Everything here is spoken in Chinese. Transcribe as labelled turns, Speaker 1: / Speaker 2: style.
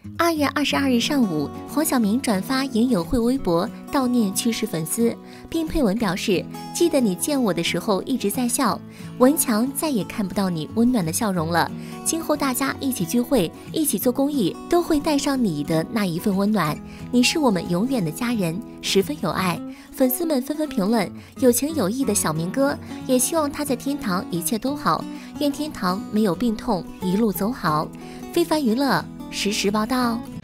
Speaker 1: 2月22日上午，黄晓明转发影友会微博悼念去世粉丝，并配文表示：记得你见我的时候一直在笑，文强再也看不到你温暖的笑容了。今后大家一起聚会，一起做公益，都会带上你的那一份温暖。你是我们永远的家人，十分有爱。粉丝们纷纷评论：有情有义的小明哥，也希望他在天堂一切都好，愿天堂没有病痛，一路走好。非凡娱乐实时报道。